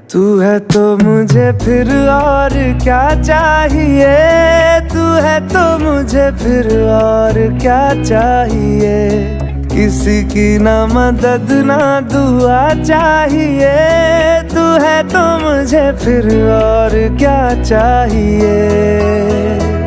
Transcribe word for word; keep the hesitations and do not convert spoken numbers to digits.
तू है तो मुझे फिर और क्या चाहिए, तू है तो मुझे फिर और क्या चाहिए। किसी की ना मदद ना दुआ चाहिए, तू है तो मुझे फिर और क्या चाहिए।